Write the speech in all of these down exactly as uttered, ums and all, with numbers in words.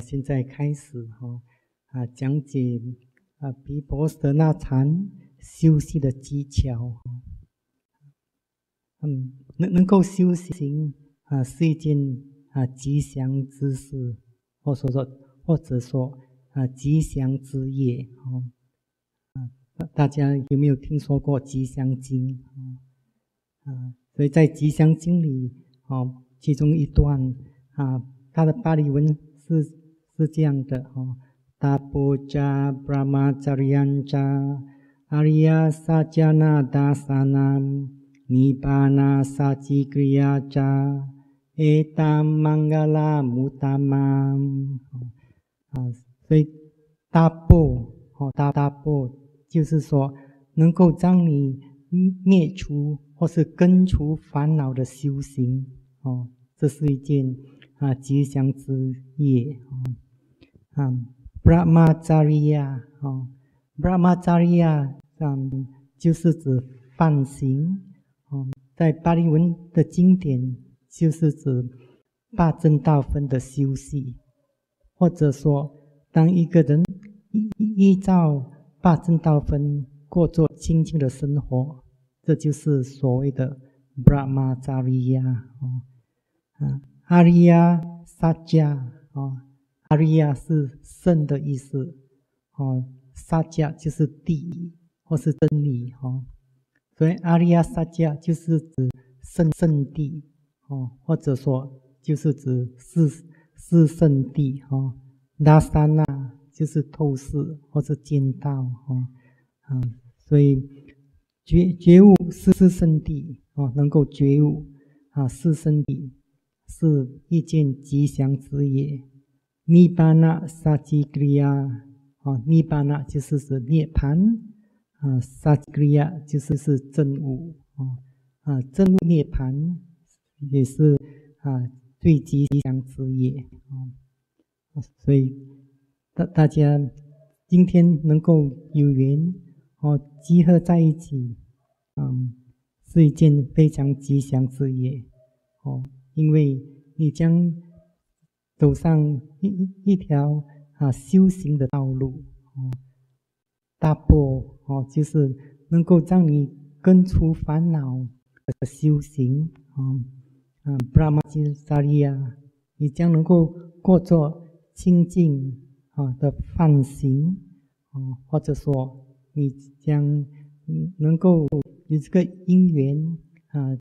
现在开始哦啊讲解啊毗婆舍那禅修习的技巧。嗯，能能够修行啊是一件啊吉祥之事，或者说或者说啊吉祥之业哦。啊，大家有没有听说过吉祥经？啊，所以在吉祥经里哦，其中一段啊，它的巴利文是是这样的哦。Tapoja brahmacharyancha arya sajjana dasanam nibbana sajikriyacha etam mangala mutamam。啊，所以大波哦，大大波就是说能够将你灭除或是根除烦恼的修行哦，这是一件啊吉祥之业哦。啊 ，Brahmacharya 哦 ，Brahmacharya 嗯就是指梵行哦，在巴利文的经典就是指八正道分的修习，或者说当一个人依依照八正道分过着清净的生活，这就是所谓的 Brahmacharya 哦。啊 ，Arya Satya 哦。阿ริย是圣的意思哦，萨迦就是地或是真理哦，所以阿ริย萨迦就是指圣圣地哦，或者说就是指四四圣地哦，拉萨那就是透视或者见道哦，啊，所以觉觉悟是四圣地哦，能够觉悟啊，四圣地是一件吉祥之业。Nibbana Sajikriya 哦 ，Nibbana 就是指涅槃啊 ，Sajikriya 就是是证悟哦啊，证悟涅槃也是啊最吉祥之业哦，所以大大家今天能够有缘哦集合在一起，嗯，是一件非常吉祥之业哦，因为你将走上一一条啊修行的道路哦，大波哦，就是能够让你根除烦恼的修行哦，啊，Brahmacharya，你将能够过着清净啊的梵行哦，或者说你将能够有这个因缘啊，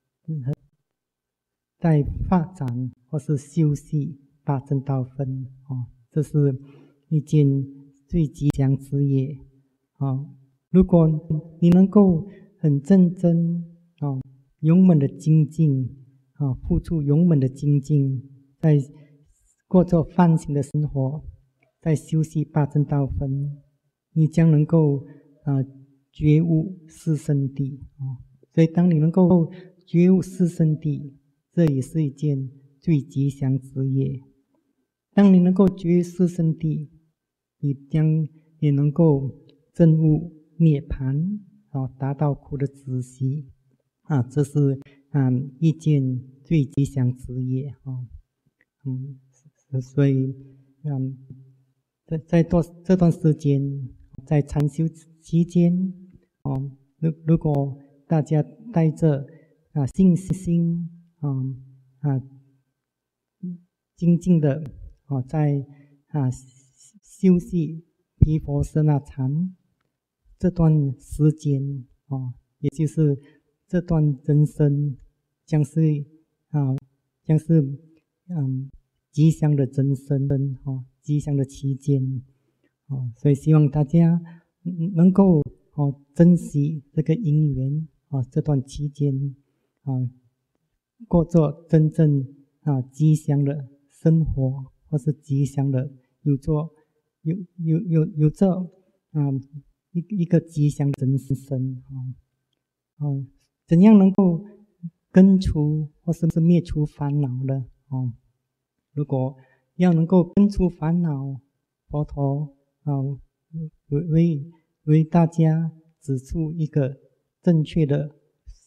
在发展或是修习八正道分哦，这是一件最吉祥之业哦。如果你能够很认真哦，勇猛的精进啊，付出勇猛的精进，在过着梵行的生活，在修习八正道分，你将能够啊觉悟四圣谛哦。所以，当你能够觉悟四圣谛，这也是一件最吉祥之业。当你能够觉悟四圣谛，你将也能够证悟涅槃，啊，达到苦的止息，啊，这是嗯一件最吉祥之业啊，嗯，所以嗯，在在多这段时间，在禅修期间，哦，如如果大家带着啊信心，啊啊精进的哦，在啊修习毗婆舍那禅这段时间哦，也就是这段人生将是啊将是嗯吉祥的人生哦，吉祥的期间哦，所以希望大家能够哦珍惜这个因缘哦，这段期间啊过着真正啊吉祥的生活，或是吉祥的有做有有有有这啊一一个吉祥的人生哦哦，怎样能够根除或是灭除烦恼呢？哦，如果要能够根除烦恼，佛陀啊为为为大家指出一个正确的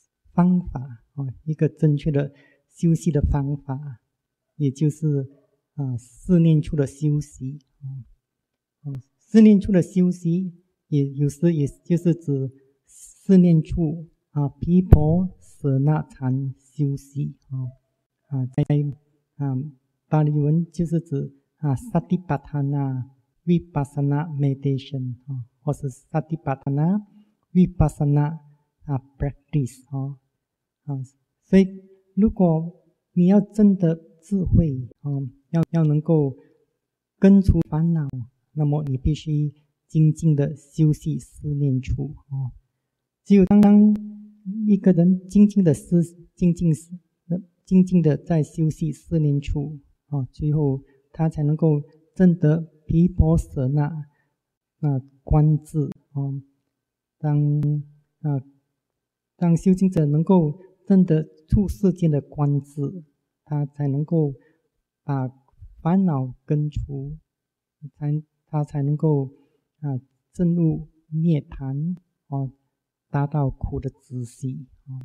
方法哦，一个正确的修习的方法，也就是啊四念处的修习。啊，四念处的修习也有时也就是指四念处啊毗婆舍那禅修习。啊啊，在啊巴利文就是指啊 Satipatthana Vipassana Meditation 啊，或是 Satipatthana Vipassana 啊 Practice 啊啊，所以如果你要真的智慧啊，要要能够根除烦恼，那么你必须精进的修习四念处啊。只有当一个人精进的思精进精进的在修习四念处啊，最后他才能够证得毗婆舍那啊观智啊。当啊当修行者能够证得处世间的观智，他才能够把烦恼根除，才他才能够啊证入涅槃啊，达到苦的止息啊。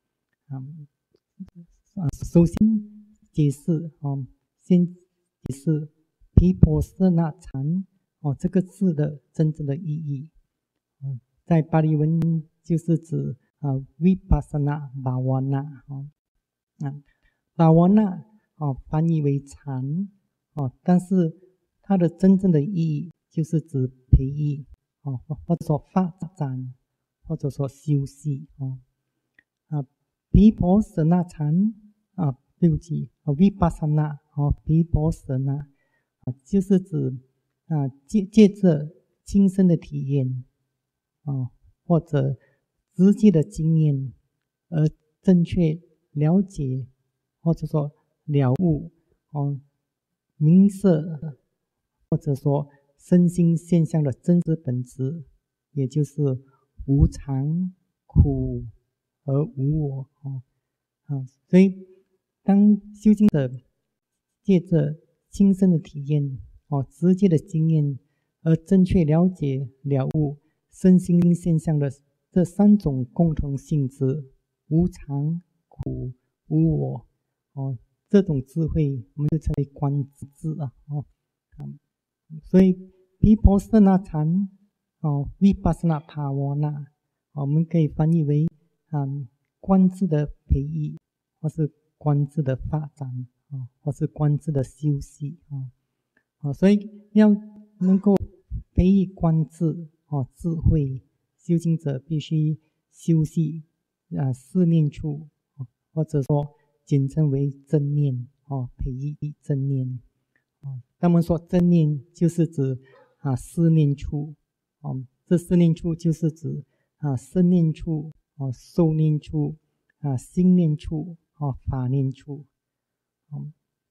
啊，首先解释啊，先解释毗婆舍那禅哦这个字的真正的意义。嗯，在巴利文就是指啊 Vipassana Bhavana 啊，啊 Bhavana 啊翻译为禅啊，但是它的真正的意义就是指培育啊，或者说发展，或者说修习啊。啊，毗婆舍那禅啊，对不起啊 ，Vipassana 啊，毗婆舍那啊，就是指啊借借着亲身的体验啊，或者实际的经验，而正确了解或者说了悟哦明色，或者说身心现象的真实本质，也就是无常、苦而无我哦啊，所以当修行者借着亲身的体验哦直接的经验，而正确了解了悟身心现象的这三种共同性质：无常、苦、无我哦，这种智慧我们就称为观智啊哦啊，所以毗婆舍那禅哦 Vipassana Bhavana，我们可以翻译为啊观智的培育，或是观智的发展啊，或是观智的修习啊啊，所以要能够培育观智哦智慧，修行者必须修习啊四念处，或者说简称为正念哦，培育正念哦。他们说正念就是指啊四念处哦，这四念处就是指啊身念处哦、受念处啊、心念处啊、法念处。哦，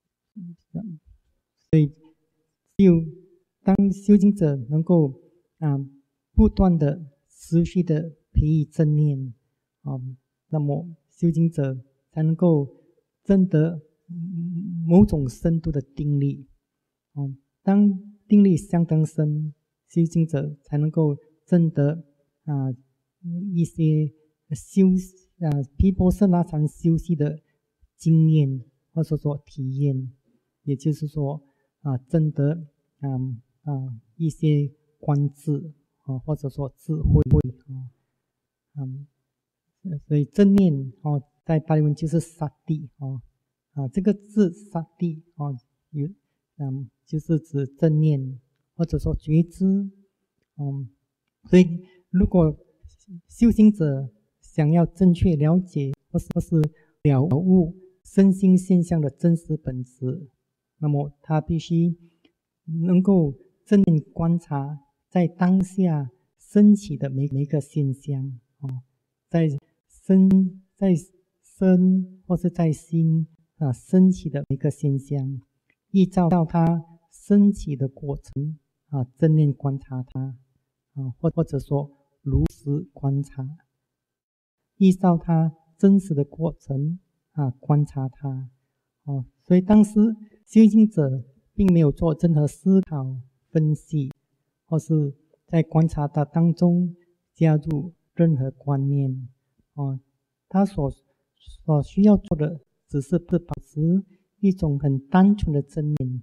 所以只有当修行者能够啊不断的持续的培育正念啊，那么修行者才能够证得某种深度的定力。哦，当定力相当深，修行者才能够证得啊一些修啊毗婆舍那禅修习的经验，或者说体验，也就是说啊证得啊啊一些观智啊，或者说智慧啊，嗯，所以正念哦，在巴利文就是萨蒂哦啊，这个字萨蒂哦有嗯就是指正念或者说觉知。嗯，所以如果修行者想要正确了解或是或是了悟身心现象的真实本质，那么他必须能够正念观察在当下升起的每每一个现象哦，在身在身或是在心啊升起的每一个现象，依照到它升起的过程啊正念观察它啊，或或者说如实观察，依照它真实的过程啊观察它哦。所以当时修行者并没有做任何思考分析，或是在观察的当中加入任何观念哦，他所所需要做的只是保持一种很单纯的正念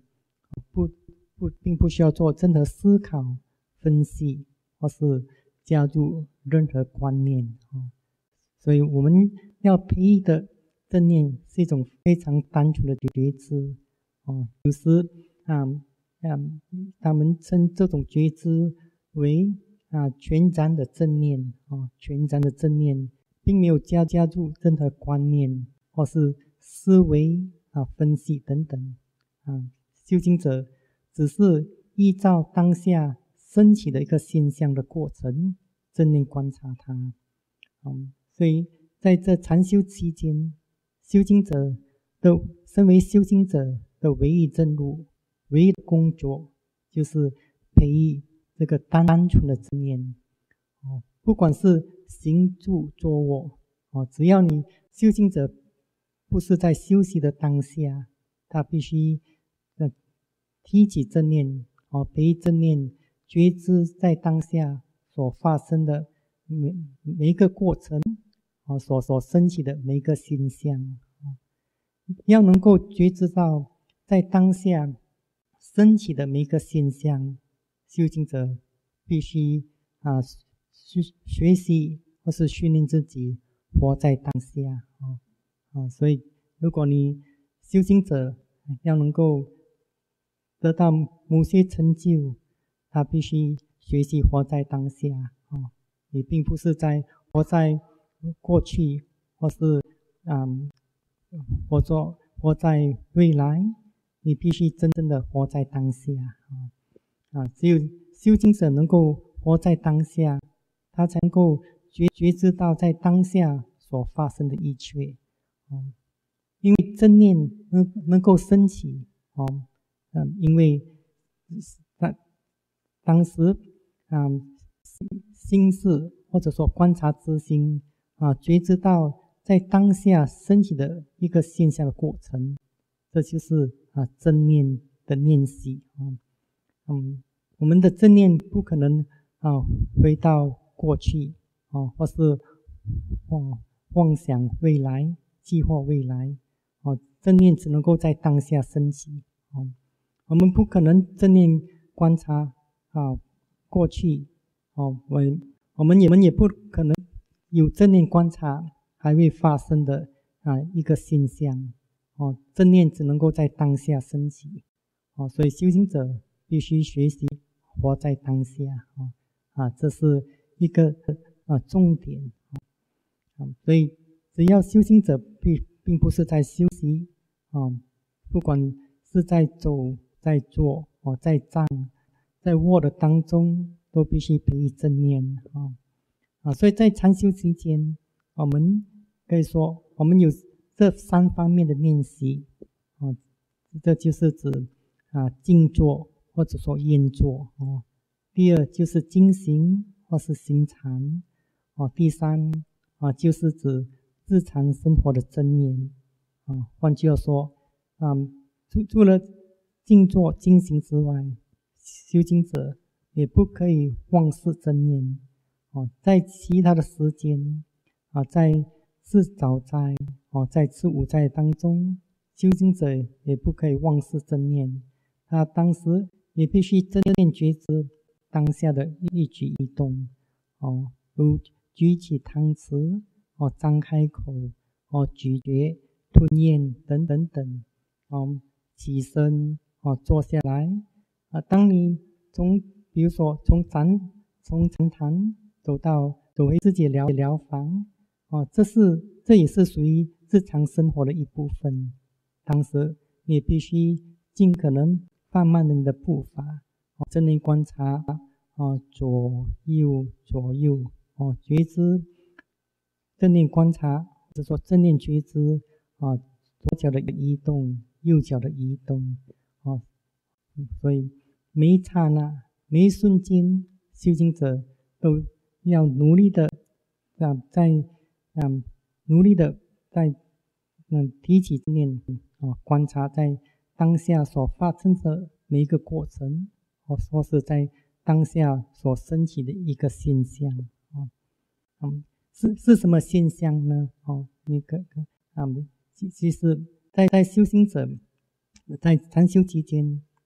不不并不需要做任何思考、分析，或是加入任何观念啊。所以我们要培育的正念是一种非常单纯的觉知哦。有时啊啊，他们称这种觉知为啊全然的正念啊，全然的正念，并没有加加入任何观念或是思维啊分析等等啊。修行者只是依照当下升起的一个现象的过程，正念观察它。嗯，所以在这禅修期间，修行者的身为修行者的唯一正路、唯一的工作，就是培育这个单纯的正念。哦，不管是行住坐卧，哦，只要你修行者不是在休息的当下，他必须呃提起正念，哦，培育正念，觉知在当下所发生的每每一个过程，哦，所所升起的每一个现象，哦，要能够觉知到在当下升起的每一个现象，修行者必须啊学学习或是训练自己活在当下，哦啊，所以如果你修行者要能够得到某些成就，他必须学习活在当下，哦，你并不是在活在过去，或是嗯，或者活在未来，你必须真正的活在当下啊！只有修行者能够活在当下，他才能够觉觉知到在当下所发生的一切。嗯，因为正念能能够升起，哦，嗯，因为当当时，嗯，心事或者说观察之心啊，觉知到在当下升起的一个现象的过程，这就是啊正念的练习啊。嗯，我们的正念不可能啊回到过去啊，或是妄妄想未来、计划未来啊。正念只能够在当下升起啊。我们不可能正念观察啊过去哦，我我们也我们也不可能有正念观察还会发生的啊一个现象哦。正念只能够在当下升起哦，所以修行者必须学习活在当下哦啊，这是一个啊重点啊。所以只要修行者并并不是在休息啊，不管是在走、在坐、哦，在站、在卧的当中，都必须培育正念啊啊！所以在禅修期间，我们可以说我们有这三方面的练习啊，这就是指啊静坐或者说yên坐哦。第二就是精行或是行禅哦。第三啊就是指日常生活的正念啊。换句话说，啊，除除了静坐精行之外，修行者也不可以忘失正念哦。在其他的时间啊，在吃早斋哦，在吃午斋当中，修行者也不可以忘失正念。他当时也必须正念觉知当下的一举一动哦，如举起汤匙哦，张开口哦，咀嚼、吞咽等等等哦，起身哦，坐下来啊。当你从比如说从禅从禅堂走到走回自己的疗疗房哦，这是这也是属于日常生活的一部分。当时你必须尽可能放慢你的步伐哦，正念观察哦，左右左右哦，觉知正念观察，或者说正念觉知啊，左脚的移动，右脚的移动哦。所以每一刹那、每一瞬间，修行者都要努力的啊，在嗯努力的在嗯提起正念啊，观察在当下所发生的每一个过程，或说是在当下所升起的一个现象啊。嗯，是是什么现象呢？哦，那个啊，其其实在在修行者在禅修期间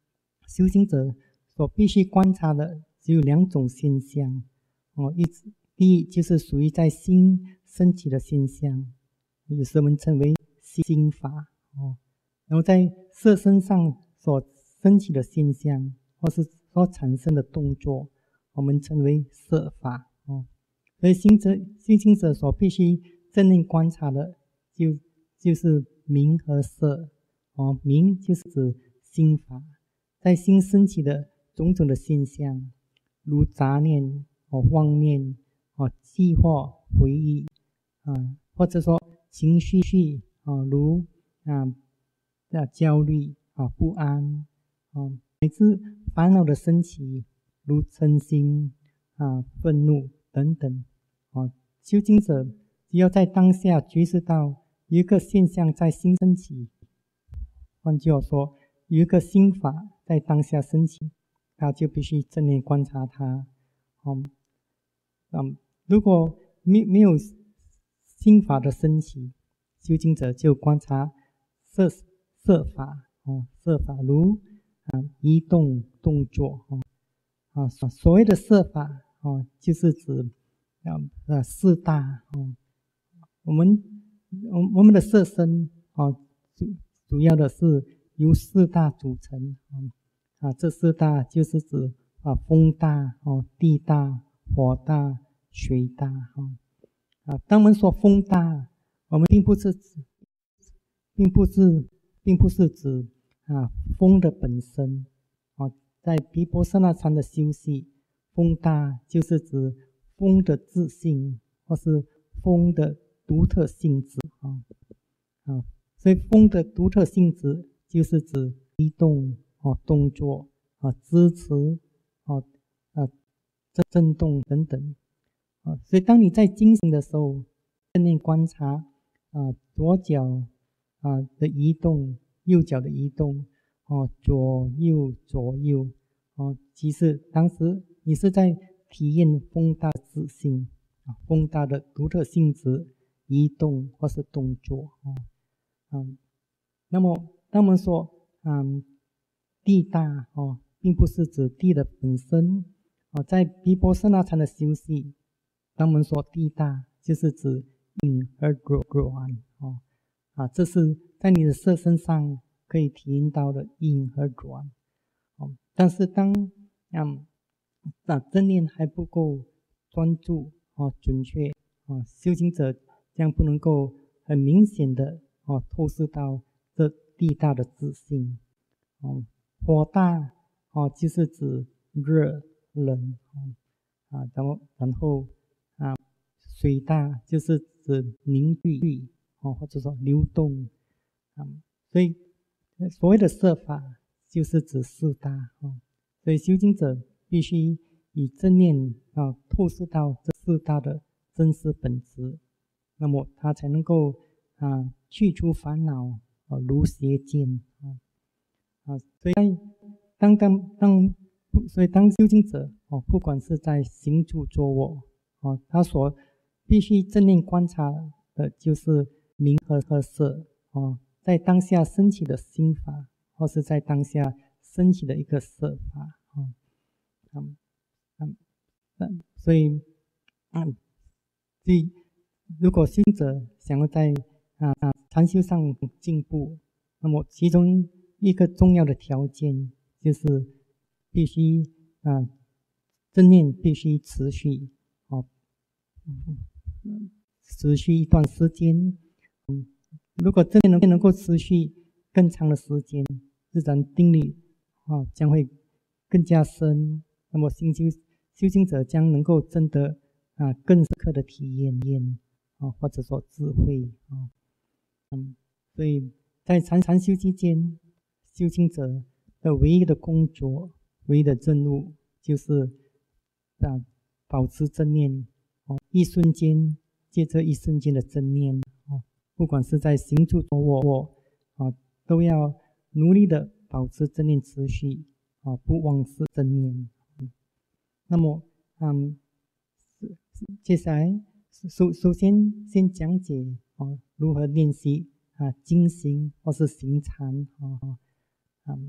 修行者所必须观察的只有两种现象哦，一第一就是属于在心升起的现象，有时我们称为心法哦，然后在色身上所升起的现象或是所产生的动作，我们称为色法哦。所以行者修行者所必须正念观察的就就是名和色哦，名就是指心法，在心升起的种种的现象，如杂念哦、妄念哦、计划、回忆啊，或者说情绪啊，如啊的焦虑啊、不安啊，乃至烦恼的升起，如嗔心啊、愤怒等等啊。修行者只要在当下觉知到有一个现象在心升起，换句话说，有一个心法在当下升起，他就必须正念观察它。嗯嗯，如果没没有心法的升起，修行者就观察色色法哦，色法如啊移动动作哦啊，所谓的色法哦，就是指啊啊四大哦，我们我我们的色身哦主主要的是由四大组成啊，这四大就是指啊风大哦、地大、火大、水大哦啊。当我们说风大，我们并不是指，并不是，并不是指啊风的本身啊，在毗婆舍那禅的修习，风大就是指风的自性或是风的独特性质啊啊，所以风的独特性质就是指移动哦、动作啊、支持哦、啊、震动等等啊。所以当你在进行的时候，正念观察啊左脚啊的移动，右脚的移动哦，左右左右哦，其实当时你是在体验风大自性啊，风大的独特性质移动或是动作哦。嗯，那么当我们说嗯地大哦，并不是指地的本身哦，在毗婆舍那禅的修习，当我们说地大，就是指隐而软哦啊，这是在你的色身上可以体验到的隐和软哦。但是当嗯啊正念还不够专注哦准确哦，修行者将不能够很明显的哦透视到这地大的自性哦。火大哦就是指热冷哦啊，然后然后啊水大就是指凝聚哦，或者说流动啊，所以所谓的色法就是指四大哦，所以修行者必须以正念啊透视到这四大的真实本质，那么他才能够啊去除烦恼啊，如邪见啊啊，所以当当当，所以当修行者哦，不管是在行住坐卧哦，他所必须正念观察的就是名和和色哦，在当下升起的心法，或是在当下升起的一个色法哦，嗯嗯嗯，所以嗯，所以如果修行者想要在啊啊禅修上进步，那么其中一个重要的条件就是必须啊正念必须持续哦，持续一段时间。嗯，如果正念能能够持续更长的时间，自然定力啊将会更加深。那么修修修行者将能够真的啊更深刻的体验验啊，或者说智慧啊。嗯，所以在禅禅修期间，修行者的唯一的工作、唯一的任务就是啊保持正念哦，一瞬间接着一瞬间的正念哦，不管是在行住坐卧啊，都要努力的保持正念持续啊，不忘失正念。嗯，那么嗯，接下来首首先先讲解哦如何练习啊静心或是行禅哦，嗯，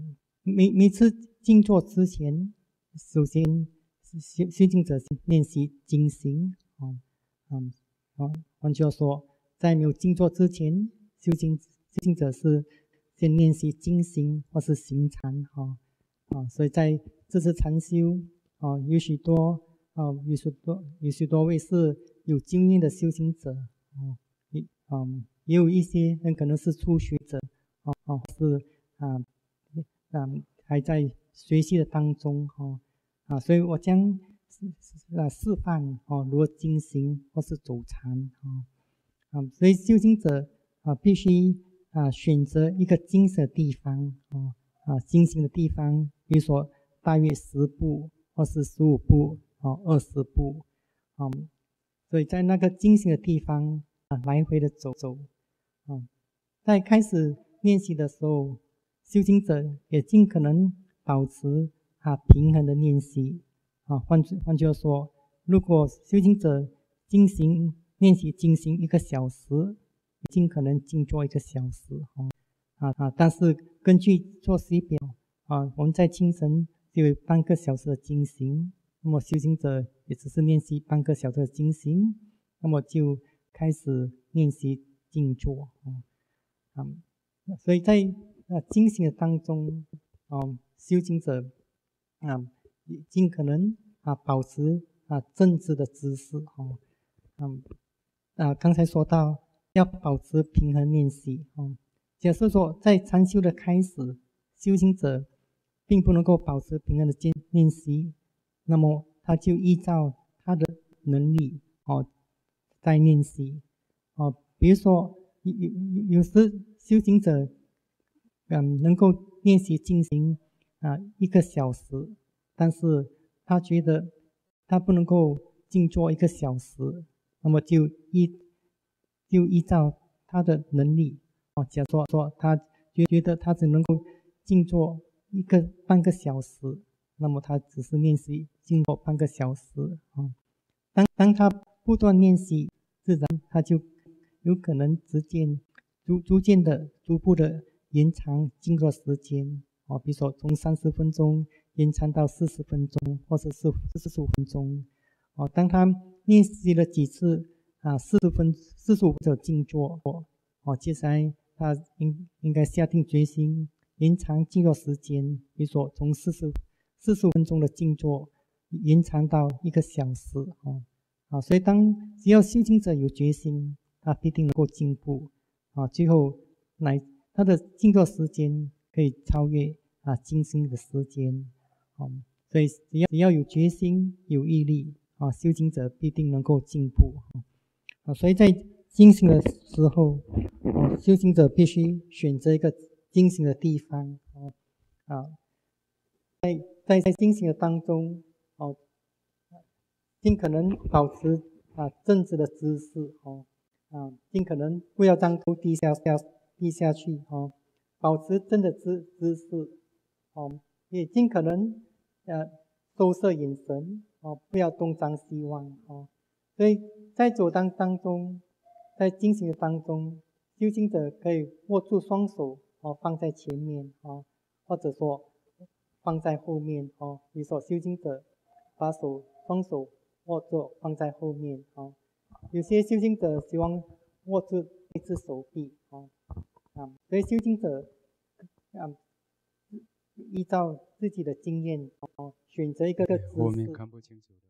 每每次静坐之前，首先修修行者练习精行。哦，嗯，哦，换句话说，在没有静坐之前，修行修行者是先练习精行或是行禅。哦，啊，所以在这次禅修，哦，有许多，哦，有许多有许多位是有经验的修行者。哦，也嗯，也有一些人可能是初学者。哦，哦，是啊。嗯，还在学习的当中。哦，啊，所以我将啊示范哦如何进行或是走禅。哦，啊，所以修行者啊必须啊选择一个精神的地方。哦，啊精行的地方，比如说大约十步或是十五步，哦二十步。嗯，所以在那个精行的地方啊来回的走走。啊，在开始练习的时候，修行者也尽可能保持啊平衡的练习。啊，换句换句话说，如果修行者进行练习进行一个小时，尽可能静坐一个小时。哦，啊啊，但是根据作息表啊，我们在清晨就有半个小时的进行，那么修行者也只是练习半个小时的进行，那么就开始练习静坐。哦，嗯，所以在呃进行的当中，嗯，修行者啊，尽可能啊保持啊正直的姿势。哦，嗯，啊，刚才说到要保持平衡练习。哦，假设说在禅修的开始，修行者并不能够保持平衡的练习，那么他就依照他的能力哦在练习。哦，比如说有有有时修行者嗯能够练习进行啊一个小时，但是他觉得他不能够静坐一个小时，那么就依就依照他的能力。哦，假如说他觉得他只能够静坐一个半个小时，那么他只是练习静坐半个小时。哦，当当他不断练习，自然他就有可能逐渐逐逐渐的逐步的延长静坐时间。哦，比如说从三十分钟延长到四十分钟，或者是四十五分钟。哦，当他练习了几次啊，四十分四十五分钟静坐，哦，接下来他应应该下定决心延长静坐时间，比如说从四十四十五分钟的静坐延长到一个小时。哦，啊，所以当只要修行者有决心，他必定能够进步。啊，最后来他的静坐时间可以超越啊静心的时间。哦，所以只要只要有决心有毅力啊，修行者必定能够进步。啊，所以在静心的时候，啊，修行者必须选择一个静心的地方。啊啊，在在在静心的当中，哦，尽可能保持啊正直的姿势。哦，啊，尽可能不要将头低下下低下去。哦，保持正的姿姿势。哦，也尽可能呃收摄眼神。哦，不要东张西望。哦，所以在走当当中，在进行的当中，修行者可以握住双手，哦，放在前面。哦，或者说放在后面。哦，比如说修行者把手双手握住放在后面。哦，有些修行者希望握住一只手臂。哦，啊，所以修行者啊依照自己的经验，哦，选择一个姿势。 后面看不清楚的。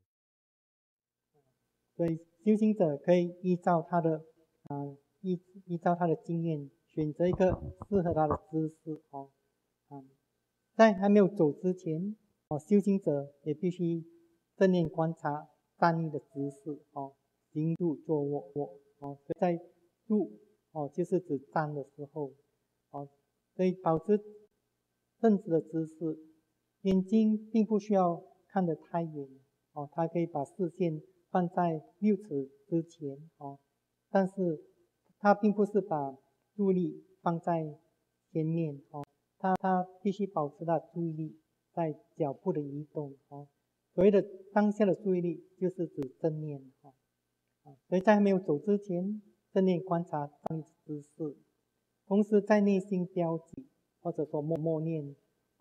所以修行者可以依照他的啊、呃、依依照他的经验，选择一个适合他的姿势。哦，啊，在还没有走之前，哦，修行者也必须正念观察站立的姿势。哦，行住坐卧卧。哦，在住，哦，就是指站的时候。哦，所以保持正直的姿势，眼睛并不需要看得太远。哦，他可以把视线放在六尺之前。哦，但是他并不是把注意力放在前面。哦，他他必须保持他注意力在脚步的移动。哦，所谓的当下的注意力就是指正念。哦，所以在还没有走之前，正念观察站立姿势，同时在内心标记或者说默默念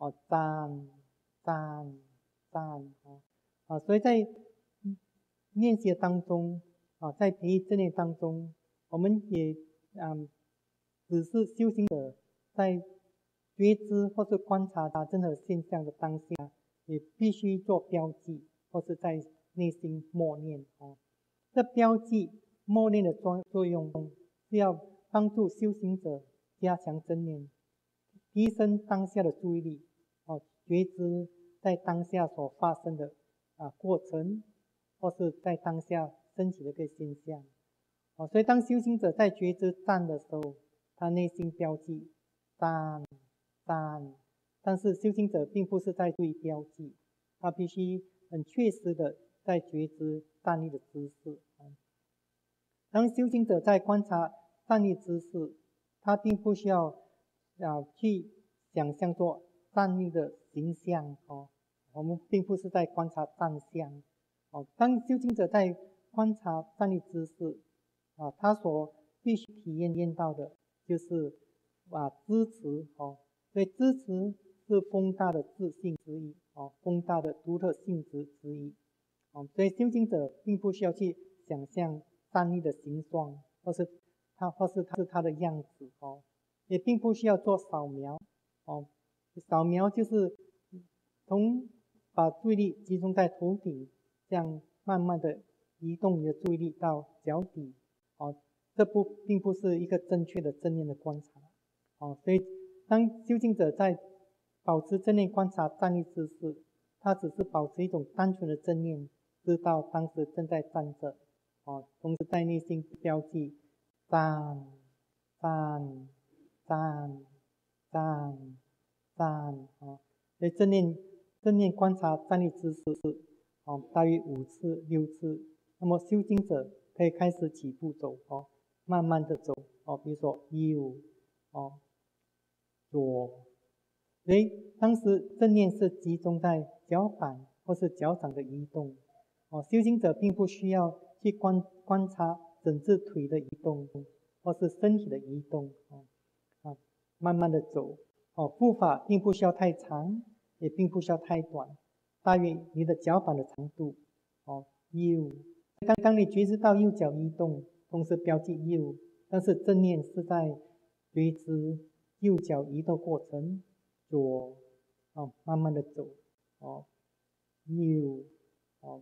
哦，站站站哦啊，所以在练习当中啊，在培育正念当中，我们也嗯，只是修行者在觉知或是观察他任何现象的当下，也必须做标记，或是在内心默念哦。这标记默念的作作用是要帮助修行者加强正念，提升当下的注意力哦，觉知在当下所发生的啊过程，或是在当下升起的一个现象哦。所以当修行者在觉知站的时候，他内心标记站站，但是修行者并不是在注意标记，他必须很确实的在觉知站立的姿势。当修行者在观察站立姿势，他并不需要啊去想象做站立的形象哦。我们并不是在观察站相哦。当修行者在观察站立姿势啊，他所必须体验验到的就是啊支持哦。所以支持是风大的自信之一哦，风大的独特性质之一哦。所以修行者并不需要去想象站立的形状，或是它或是它是它的样子哦，也并不需要做扫描哦。扫描就是从把注意力集中在头顶，这样慢慢的移动你的注意力到脚底哦，这不并不是一个正确的正念的观察哦。所以当修行者在保持正念观察站立姿势，他只是保持一种单纯的正念，知道当时正在站着哦，同时在内心标记站站站站站哦。所以正念正念观察站立姿势哦，大约五次六次。那么修行者可以开始起步走哦，慢慢的走哦，比如说右哦左。所以当时正念是集中在脚板或是脚掌的移动哦，修行者并不需要去观观察整只腿的移动，或是身体的移动哦啊，慢慢的走哦，步伐并不需要太长，也并不需要太短，大约你的脚板的长度哦。右，当当你觉知到右脚移动，同时标记右，但是正念是在觉知右脚移动过程。左哦，慢慢的走哦，右哦，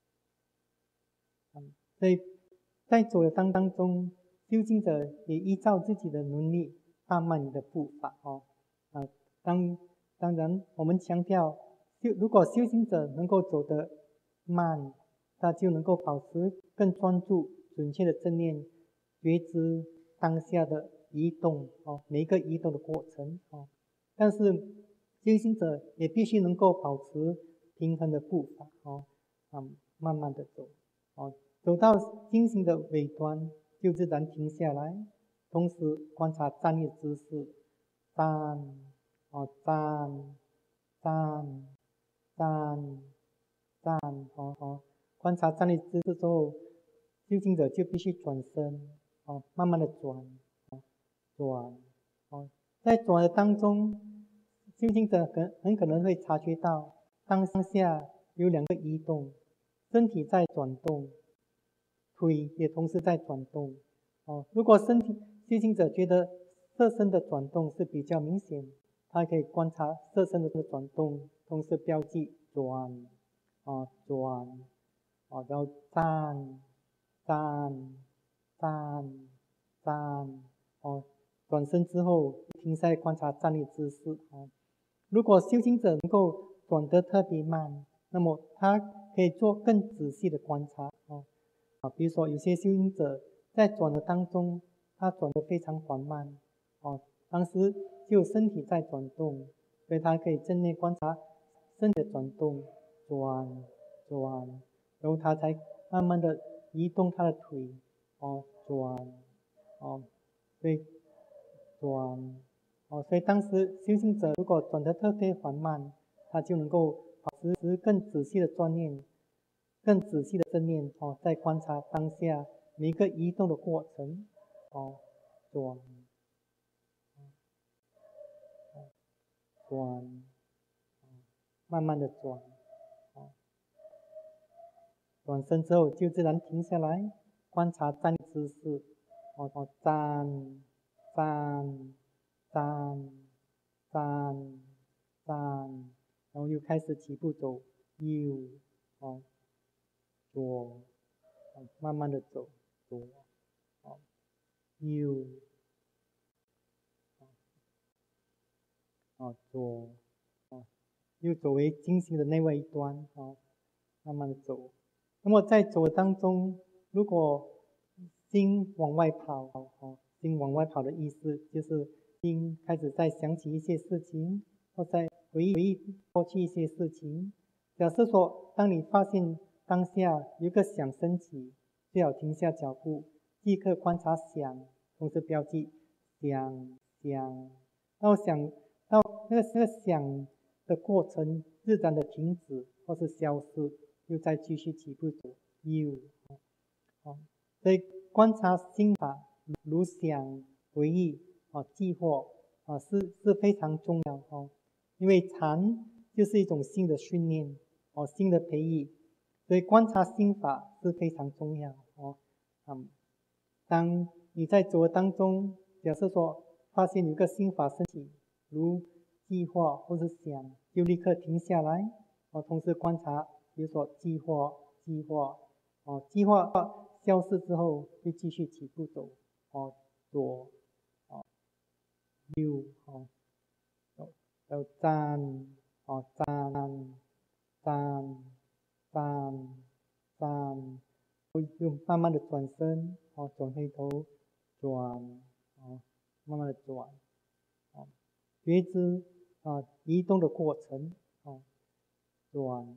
嗯，所以在走的当当中，修行者也依照自己的能力放慢你的步伐哦啊。当当然，我们强调，就如果修行者能够走得慢，他就能够保持更专注、准确的正念觉知当下的移动哦，每一个移动的过程哦。但是修行者也必须能够保持平衡的步伐哦，啊，慢慢的走哦，走到进行的尾端就自然停下来，同时观察站立姿势，站哦站站站站哦哦，观察站立姿势之后，修行者就必须转身哦，慢慢的转哦转哦，在转的当中，修行者很很可能会察觉到当下有两个移动，身体在转动，腿也同时在转动哦。如果身体修行者觉得色身的转动是比较明显，他可以观察色身的转动，同时标记转哦转哦，然后站站站站哦，转身之后停下来观察站立姿势哦。如果修行者能够转得特别慢，那么他可以做更仔细的观察哦。啊，比如说有些修行者在转的当中，他转得非常缓慢哦，当时就身体在转动，所以他可以正面观察身体的转动，转转，然后他才慢慢的移动他的腿哦，转哦，所以转哦，所以当时修行者如果转得特别缓慢，他就能够保持更仔细的专念，更仔细的正念哦，在观察当下每一个移动的过程哦，转转慢慢的转，哦，转身之后就自然停下来，观察站姿势，哦哦，站站站站站，然后又开始起步走，右哦左，哦慢慢的走左，哦右，哦左，哦右走为进行的内外一端，哦慢慢的走。那么在走当中，如果心往外跑，哦，心往外跑的意思就是心开始在想起一些事情，或在回忆回忆过去一些事情。假设说，当你发现当下有个想升起，最好停下脚步，立刻观察想，同时标记想想，到想到那个那个想的过程自然的停止或是消失，又再继续起步走右，哦，所以观察心法如想、回忆、哦、计划啊是是非常重要哦，因为禅就是一种新的训练哦，新的培育，所以观察心法是非常重要哦。嗯，当你在走的当中，假设说发现有个心法升起，如计划或是想，就立刻停下来，哦，同时观察，比如说计划、计划，哦，计划消失之后，就继续起步走，哦，左，哦，右，哦，要站，哦，站，站，站，站，又慢慢的转身，哦，转回头，转，哦，慢慢的转，哦，觉知啊移动的过程，哦，转，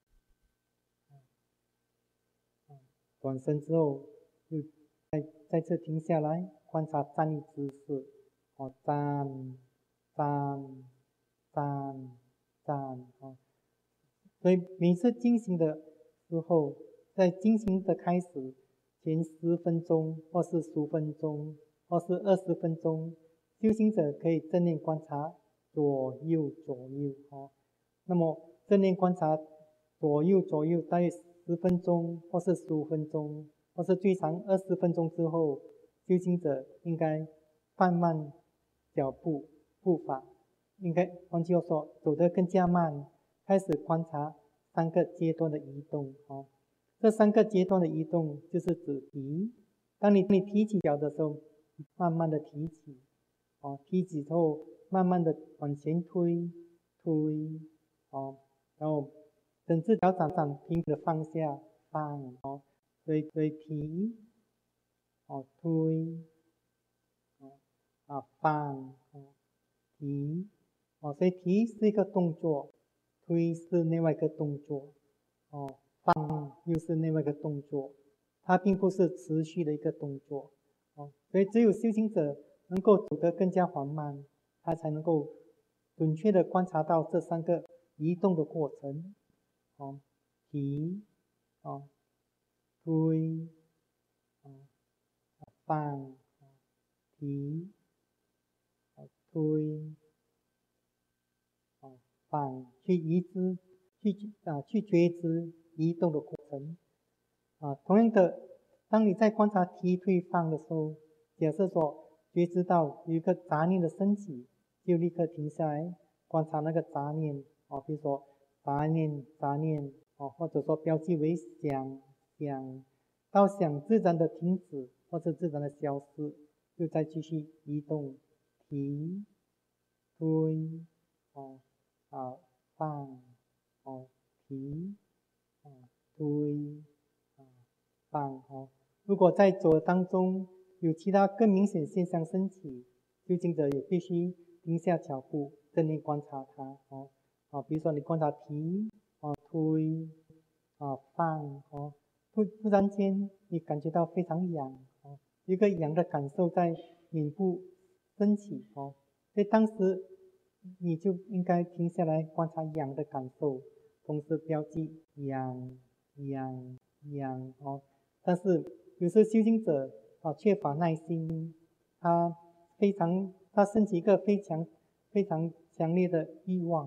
转身之后，又再再次停下来，观察站立姿势，哦，站，站，站，站，哦，所以每次进行的时候，在进行的开始前十分钟，或是十分钟，或是二十分钟，修行者可以正念观察左右左右，哦，那么正念观察左右左右大约十分钟，或是十五分钟，或是最长二十分钟之后，修行者应该放慢脚步步伐，应该换句话说，走得更加慢，开始观察三个阶段的移动，哦，这三个阶段的移动就是指提，当你你提起脚的时候，慢慢的提起，哦，提起之后慢慢的往前推推，哦，然后整只脚掌掌平的放下放，哦，所以所以提，哦推，哦啊放，哦提，哦，所以提是一个动作，推是另外一个动作，哦，放又是另外一个动作，它并不是持续的一个动作，哦，所以只有修行者能够走得更加缓慢，他才能够准确的观察到这三个移动的过程，哦，提，哦，推，哦，放，提，哦，推，哦，放，去移知，去啊去觉知移动的过程，啊，同样的，当你在观察提推放的时候，假设说觉知到有一个杂念的升起，就立刻停下来观察那个杂念，哦，比如说杂念杂念，哦，或者说标记为想想，到想自然的停止或者自然的消失，就再继续移动提推，哦啊放，哦提，哦推，啊放，哦，如果在走的当中有其他更明显现象升起，修行者也必须停下脚步，正念观察它，哦，啊，比如说你观察提，哦推，啊放，哦，突突然间你感觉到非常痒，哦，一个痒的感受在脸部升起，哦，所以当时你就应该停下来观察痒的感受，同时标记痒痒痒，哦，但是有时修行者啊缺乏耐心，他非常他升起一个非常非常强烈的欲望，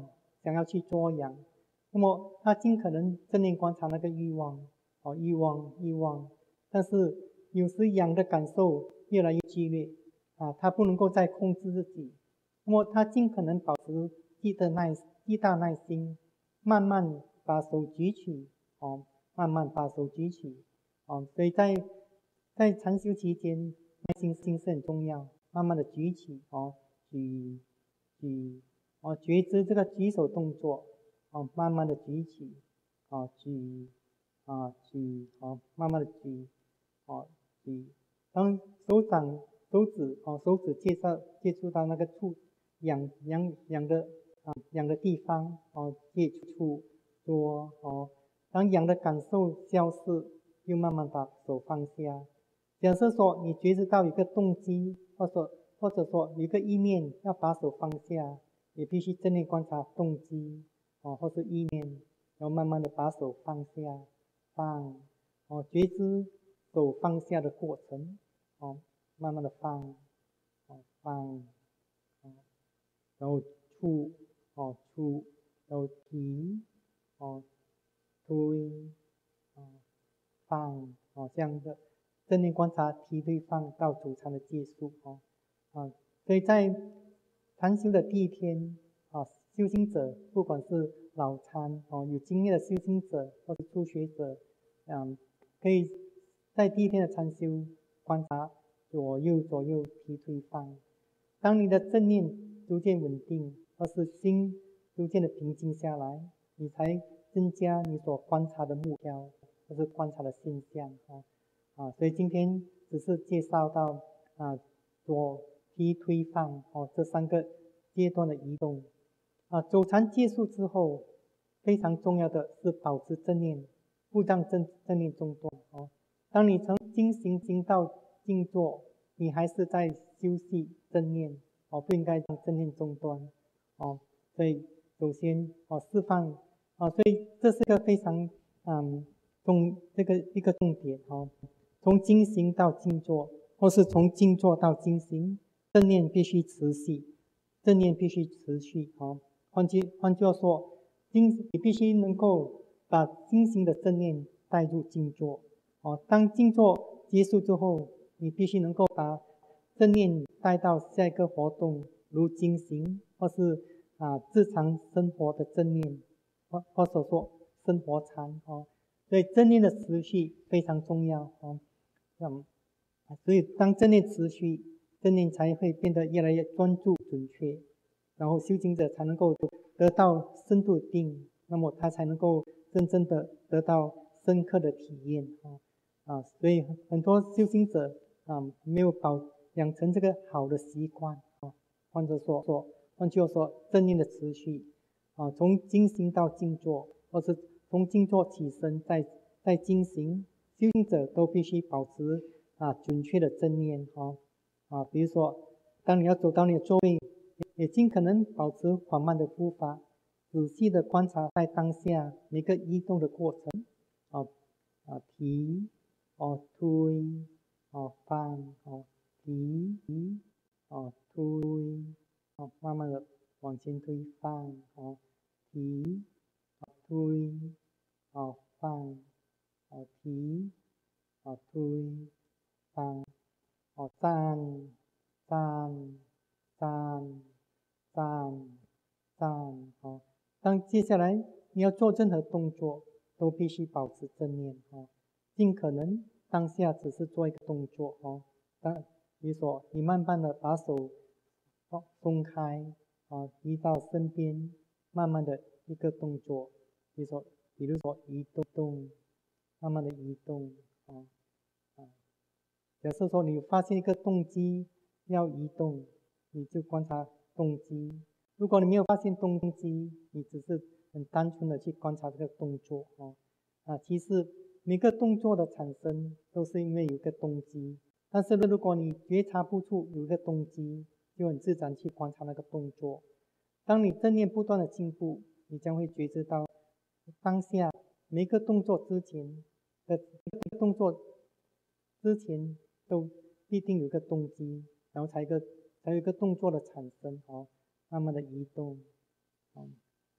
想要去作痒，那么他尽可能正念观察那个欲望，哦，欲望欲望，但是有时痒的感受越来越剧烈啊，他不能够再控制自己，那么他尽可能保持极的耐极大耐心，慢慢把手举起，哦，慢慢把手举起，哦，所以在在禅修期间，耐心心是很重要，慢慢的举起，哦，举举，哦，觉知这个举手动作，哦，慢慢的举起，哦，举，啊举，哦，慢慢的举，哦举，当手掌手指，哦手指接触接触到那个触痒痒痒的啊痒的地方，哦接触多，哦，当痒的感受消失，又慢慢把手放下。假设说你觉知到一个动机，或者或者说有一个意念要把手放下，你必须正念观察动机，哦，或是意念，然后慢慢的把手放下，放，哦，觉知手放下的过程，哦，慢慢的放，哦，放，哦，然后触，哦，触，然后提，哦，推，哦，放，哦，这样的正念观察提推放到主禅的结束，哦，啊，所以在禅修的第一天，啊，修行者不管是老禅，哦，有经验的修行者或是初学者，嗯，可以在第一天的禅修观察左右左右提推放。当你的正念逐渐稳定，或是心逐渐的平静下来，你才增加你所观察的目标，或是观察的现象，啊啊，所以今天只是介绍到啊左提推放，哦，这三个阶段的移动。啊，走禅结束之后，非常重要的是保持正念，不让正正念中断，哦。当你从精行行到静坐，你还是在休息正念，哦，不应该让正念中断，哦。所以首先，哦，释放，哦，所以这是一个非常嗯重这个一个重点，哦。从精行到静坐，或是从静坐到精行，正念必须持续，正念必须持续，哦。换句换句话说，精你必须能够把精行的正念带入静坐，哦。当静坐结束之后，你必须能够把正念带到下一个活动，如精行，或是啊日常生活的正念，或或者说生活禅，哦。所以正念的持续非常重要，哦。嗯，所以当正念持续，正念才会变得越来越专注准确，然后修行者才能够得到深度定，那么他才能够真正的得到深刻的体验，啊啊，所以很多修行者啊没有保养成这个好的习惯，啊，或者说说换句话说，正念的持续，啊，从精行到静坐，或是从静坐起身再再精行，修行者都必须保持啊准确的正念，啊啊，比如说当你要走到你的座位，也尽可能保持缓慢的步伐，仔细的观察在当下每个移动的过程，啊啊提，哦推，哦放，哦提，哦推，哦慢慢的往前推放，哦提，哦推，哦放，哦提，哦推，放，哦站站站站站，哦。当接下来你要做任何动作，都必须保持正念，哦。尽可能当下只是做一个动作，哦。当比如说你慢慢的把手放松开，啊，移到身边，慢慢的一个动作，比如说比如说移动，慢慢的移动，啊啊。假设说你发现一个动机要移动，你就观察动机。如果你没有发现动机，你只是很单纯的去观察这个动作，哦。啊，其实每个动作的产生都是因为有一个动机，但是如果你觉察不出有一个动机，就很自然去观察那个动作。当你正念不断的进步，你将会觉知到当下每个动作之前的动作之前都必定有一个动机，然后才一个才有一个动作的产生，哦，慢慢的移动，哦。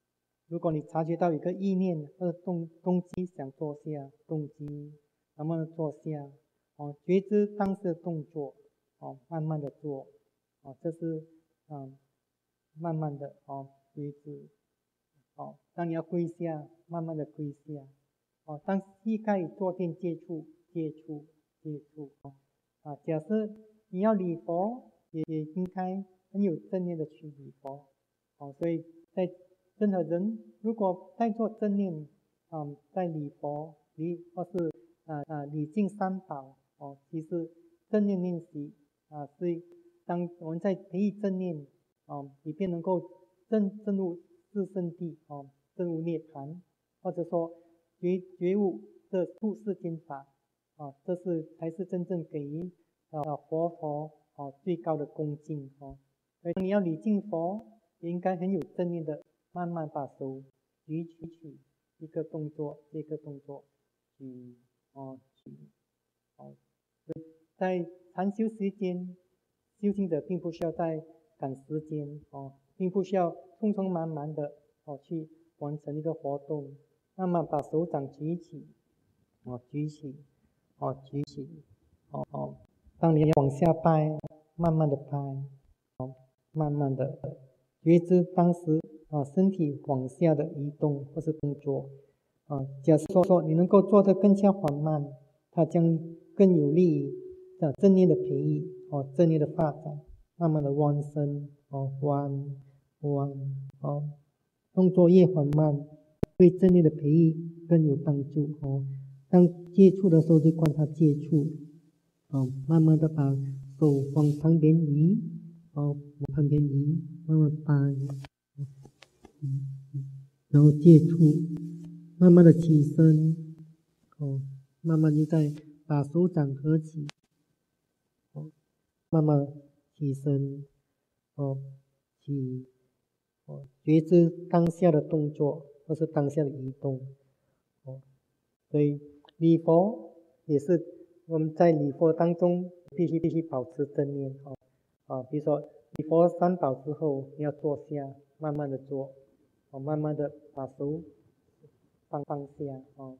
如果你察觉到一个意念或者动动机想坐下，动机慢慢的坐下，哦，觉知当时的动作，哦，慢慢的做，哦，这是嗯，慢慢的哦觉知，哦，当你要跪下，慢慢的跪下，哦，当膝盖与坐垫接触，接触，接触，哦，啊，假设你要礼佛，也也应该很有正念的去礼佛，哦，所以在任何人如果在做正念，嗯，在礼佛礼或是啊啊礼敬三宝，哦，其实正念练习啊是当我们在培育正念，哦，以便能够正正入自圣地，哦，正入涅槃，或者说觉觉悟的处世间法，啊，这是才是真正给予啊佛陀哦最高的恭敬哦。所以你要礼敬佛，也应该很有正念的，慢慢把手举起起，一个动作一个动作举哦举哦。在禅修时间，修行者并不需要在赶时间哦，并不需要匆匆忙忙的哦去完成一个活动，慢慢把手掌举起，哦举起，哦举起，哦哦，当你往下掰，慢慢的掰，哦慢慢的觉知当时啊身体往下的移动或是动作，啊，假设说你能够做得更加缓慢，它将更有利于啊正念的培育哦正念的发展，慢慢的弯身哦弯弯哦，动作越缓慢，对正念的培育更有帮助哦。当接触的时候就观察接触，哦，慢慢的把手往旁边移，哦往旁边移，慢慢掰，嗯，然后接触，慢慢的起身，哦，慢慢就再把手掌合起，哦，慢慢起身，哦，起，哦，觉知当下的动作或是当下的移动，哦，所以礼佛也是我们在礼佛当中必须必须保持正念哦，啊，比如说礼佛三宝之后，你要坐下，慢慢的坐，哦，慢慢的把手放放下，哦，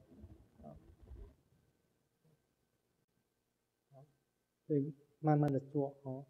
所以慢慢的做哦。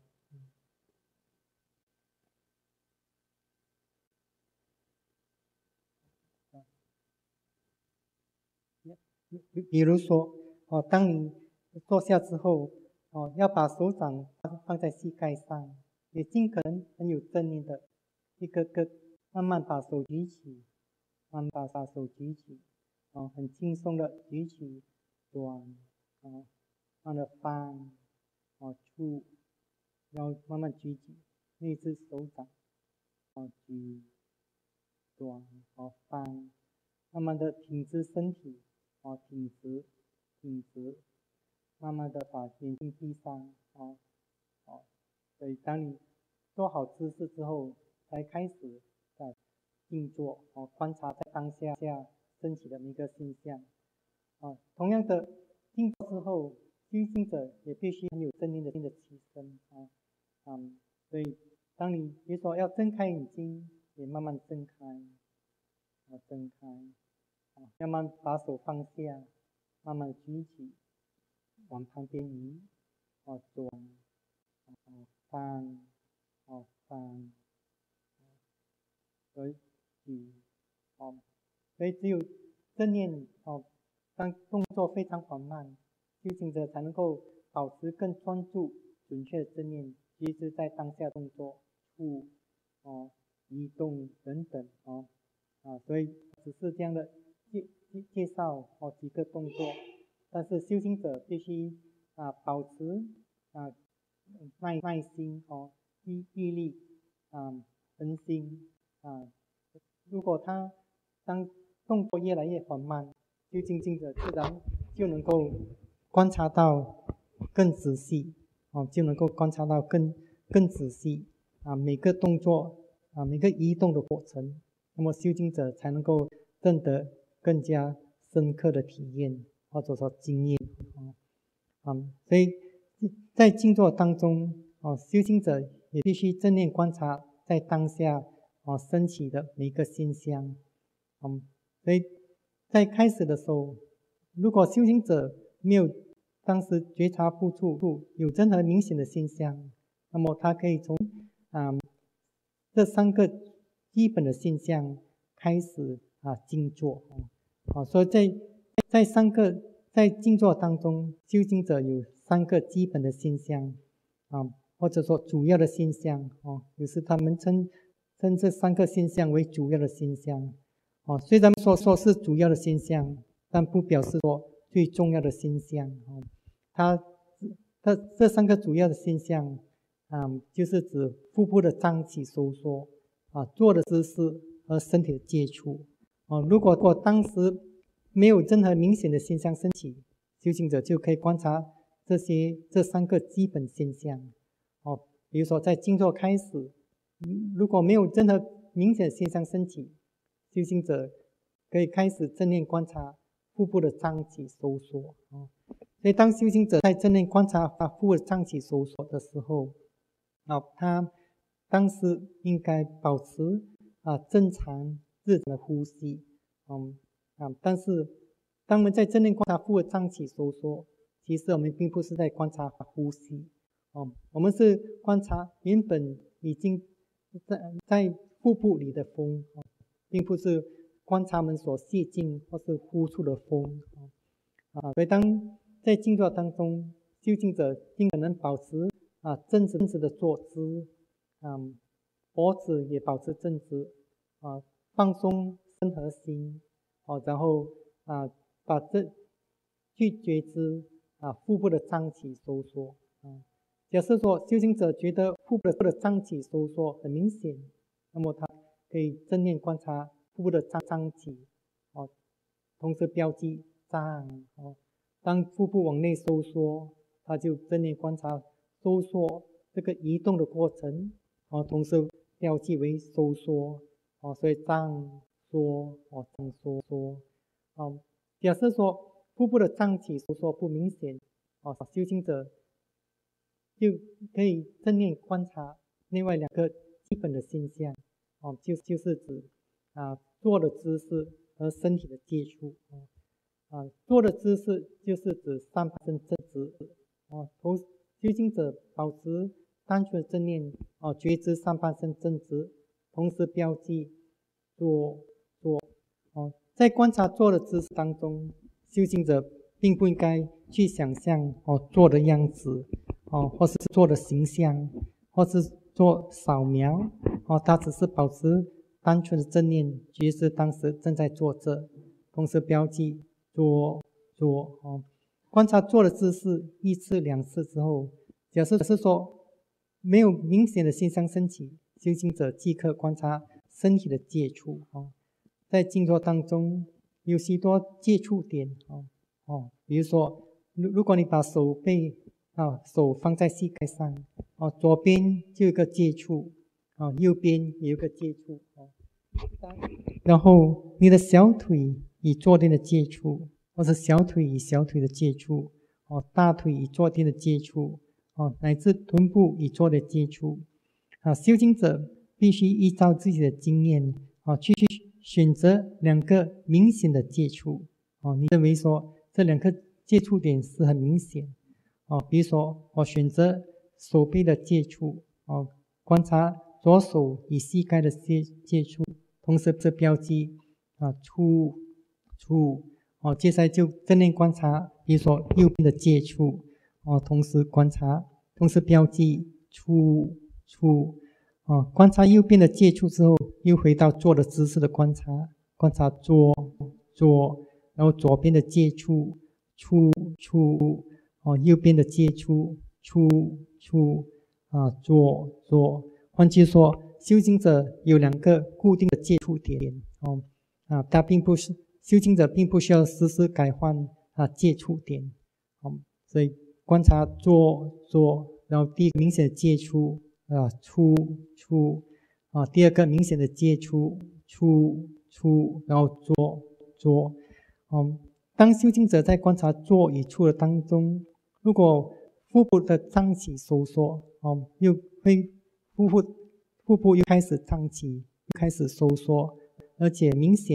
比比如说哦，当你坐下之后哦，要把手掌放在膝盖上，也尽可能很有正念的，一个个慢慢把手举起，慢慢把把手举起，哦，很轻松的举起，转，哦，慢慢的放，哦，出，然后慢慢举起那只手掌，哦，举，转，哦，放，慢慢的挺直身体，哦，挺直，挺直，慢慢的把眼睛闭上，哦，哦，所以当你做好姿势之后，才开始在静坐，哦，观察在当下下升起的每个现象，啊，同样的静坐之后，修行者也必须很有正念的的起身，啊，嗯，所以当你比如说要睁开眼睛，也慢慢睁开，啊，睁开，啊，慢慢把手放下，慢慢举起，往旁边移，哦，转，哦，放，哦，放，所以举，哦，所以只有正念，哦，当动作非常缓慢，修行者才能够保持更专注、准确的正念，觉知在当下动作、触、哦、移动等等，哦，啊，所以只是这样的介介介绍哦几个动作，但是修行者必须啊保持啊耐耐心哦毅毅力啊恒心啊，如果他当动作越来越缓慢，修行者自然就能够观察到更仔细哦，就能够观察到更更仔细啊每个动作啊每个移动的过程，那么修行者才能够挣得更加深刻的体验或者说经验啊，嗯，所以在静坐当中哦，修行者也必须正念观察在当下哦升起的每一个现象嗯，所以在开始的时候，如果修行者没有当时觉察不出有任何明显的现象，那么他可以从啊、嗯、这三个基本的现象开始啊静坐啊，所以在在三个在静坐当中，修行者有三个基本的现象啊，或者说主要的现象哦，有时他们称称这三个现象为主要的现象哦，虽然说说是主要的现象，但不表示说最重要的现象哦。它它这三个主要的现象啊、嗯，就是指腹部的胀气收缩啊，坐的姿势和身体的接触哦。如果如果当时没有任何明显的现象升起，修行者就可以观察这些这三个基本现象哦。比如说在静坐开始，如果没有任何明显的现象升起，修行者可以开始正念观察腹部的胀气收缩哦。所以当修行者在正念观察腹部的胀气收缩的时候，啊，他当时应该保持啊正常日常的呼吸，嗯啊，但是当我们在正念观察腹部的胀气收缩，其实我们并不是在观察呼吸，哦，我们是观察原本已经在在腹部里的风，并不是观察我们所吸进或是呼出的风，啊，所以当在静坐当中，修行者尽可能保持啊正直正直的坐姿，嗯，脖子也保持正直，啊，放松身和心，哦，然后啊把这去觉知啊腹部的胀气收缩，啊，假设说修行者觉得腹部的胀气收缩很明显，那么他可以正念观察腹部的胀胀气，哦，同时标记胀，哦。当腹部往内收缩，他就正念观察收缩这个移动的过程，哦，同时标记为收缩，哦，所以胀缩，哦，胀缩缩，哦，假设说腹部的胀气收缩不明显，哦，修行者就可以正念观察另外两个基本的现象，哦，就就是指啊坐的姿势和身体的接触，哦。啊，坐的姿势就是指上半身正直，哦，头修行者保持单纯的正念，哦，觉知上半身正直，同时标记坐坐，哦，在观察坐的姿势当中，修行者并不应该去想象哦坐的样子，哦，或是坐的形象，或是做扫描，哦，他只是保持单纯的正念，觉知当时正在坐着，同时标记。坐坐哦，观察坐的姿势一次两次之后，假设是说没有明显的现象升起，修行者即刻观察身体的接触哦。在静坐当中有许多接触点哦哦，比如说，如如果你把手背啊手放在膝盖上哦，左边就有一个接触哦，右边也有一个接触哦，然后你的小腿与坐垫的接触，或者小腿与小腿的接触，哦，大腿与坐垫的接触，哦，乃至臀部与坐的接触，啊，修行者必须依照自己的经验，啊，去选择两个明显的接触，哦，你认为说这两个接触点是很明显，哦，比如说我选择手背的接触，哦，观察左手与膝盖的接接触。同时这标记啊出出哦，接下来就正念观察，比如说右边的接触哦，同时观察，同时标记出出哦，观察右边的接触之后，又回到坐的姿势的观察，观察坐坐，然后左边的接触出出哦，右边的接触出出啊坐坐，换句说。修行者有两个固定的接触点哦，啊，他并不是修行者，并不需要时时改换啊接触点，哦，所以观察坐坐，然后第一个明显的接触啊出出啊，第二个明显的接触出出，然后坐坐，哦，当修行者在观察坐与出的当中，如果腹部的胀气收缩，哦，又会腹部腹部又开始胀气，又开始收缩，而且明显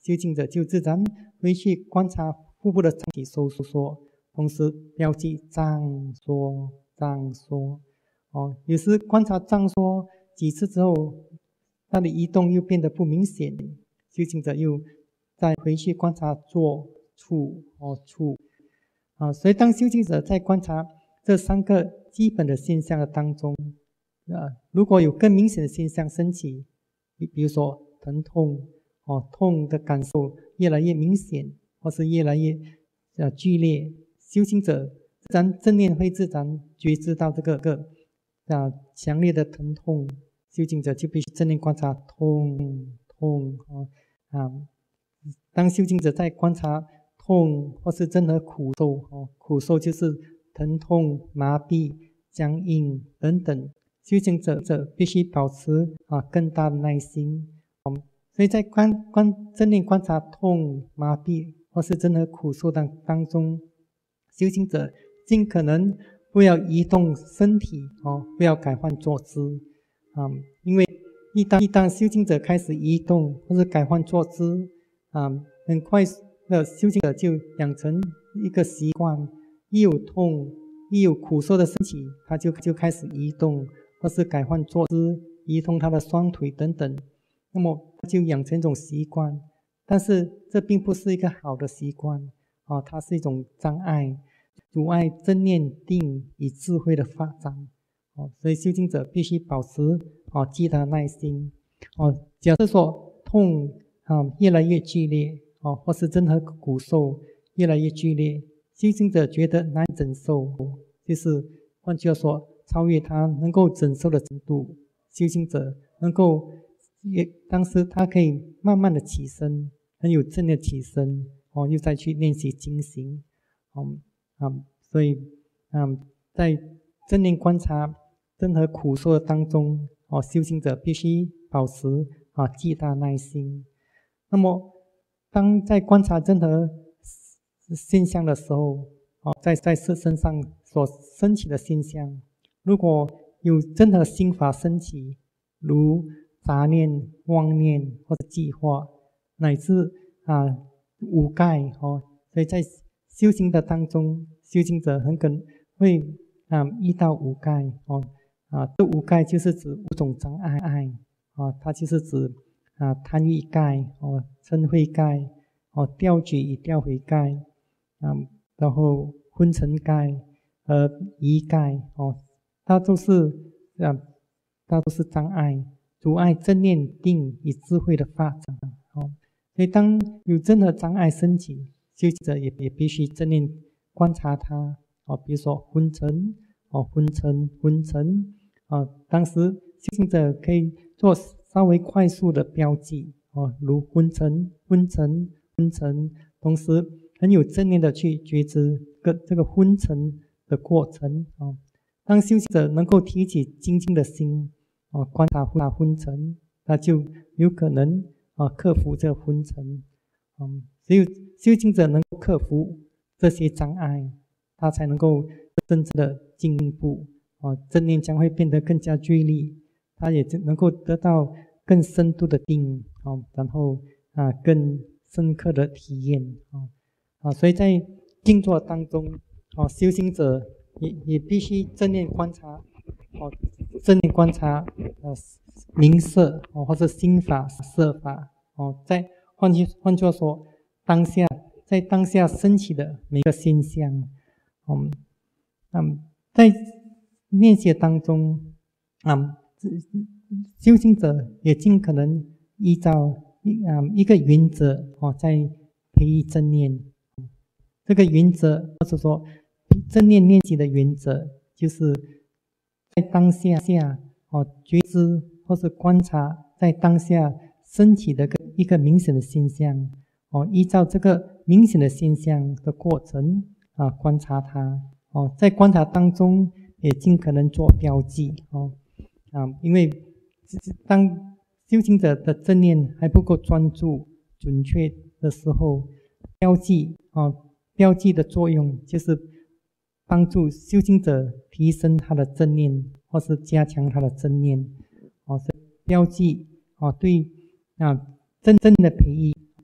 修行者就自然回去观察腹部的脏器收缩，同时标记胀缩胀缩。哦，有时观察胀缩几次之后，它的移动又变得不明显，修行者又再回去观察坐处哦处啊，所以当修行者在观察这三个基本的现象的当中，啊，如果有更明显的现象升起，比比如说疼痛哦，痛的感受越来越明显，或是越来越呃剧烈，修行者自然正念会自然觉知到这个个啊强烈的疼痛，修行者就必须正念观察痛痛哦啊。当修行者在观察痛或是任何苦受哦，苦受就是疼痛、麻痹、僵硬等等，修行者者必须保持啊更大的耐心。嗯，所以在观观正念观察痛、麻痹或是任何苦受当当中，修行者尽可能不要移动身体哦，不要改换坐姿啊、嗯，因为一旦一旦修行者开始移动或是改换坐姿啊、嗯，很快的修行者就养成一个习惯，一有痛一有苦受的升起，他就就开始移动或是改换坐姿，移动他的双腿等等，那么他就养成一种习惯，但是这并不是一个好的习惯啊，它是一种障碍，阻碍正念定与智慧的发展哦，所以修行者必须保持哦极大耐心哦。假设说痛啊越来越剧烈哦，或是任何骨受越来越剧烈，修行者觉得难以忍受，就是换句话说，超越他能够忍受的程度，修行者能够也当时他可以慢慢的起身，很有正念起身哦，又再去练习精行哦啊，所以嗯，在正念观察任何苦受的当中哦，修行者必须保持啊极大耐心。那么当在观察任何现象的时候哦，在在身上所升起的现象，如果有任何心法升起，如杂念、妄念或者计划，乃至啊五盖哦，所以在修行的当中，修行者很可能会啊遇到五盖哦啊，这五盖就是指五种障碍啊，它就是指啊贪欲盖哦、嗔恚盖哦、掉举与掉回盖啊，然后昏沉盖和疑盖哦，它都是啊，它都是障碍，阻碍正念定与智慧的发展哦。所以当有任何障碍升起，修行者也也必须正念观察它哦，比如说昏沉哦，昏沉昏沉啊，当时修行者可以做稍微快速的标记哦，如昏沉昏沉昏沉，同时很有正念的去觉知个这个昏沉的过程哦。当修行者能够提起精进的心哦，观察昏沉，他就有可能啊克服这昏沉。嗯，只有修行者能够克服这些障碍，他才能够真正的进步哦，正念将会变得更加锐利，他也能够得到更深度的定哦，然后啊更深刻的体验哦啊，所以在静坐当中哦，修行者也也必须正念观察哦，正念观察呃名色哦，或者心法色法哦，在换句换句话说，当下在当下升起的每个现象，嗯嗯，在练习当中，嗯，修行者也尽可能依照一啊一个原则哦，在培育正念。这个原则或者说正念练习的原则，就是在当下下哦觉知或是观察在当下升起的一个明显的现象哦，依照这个明显的现象的过程啊观察它哦，在观察当中也尽可能做标记哦啊，因为当修行者的正念还不够专注准确的时候，标记哦。标记的作用就是帮助修行者提升他的正念，或是加强他的正念。哦，标记哦，对啊，真正的培育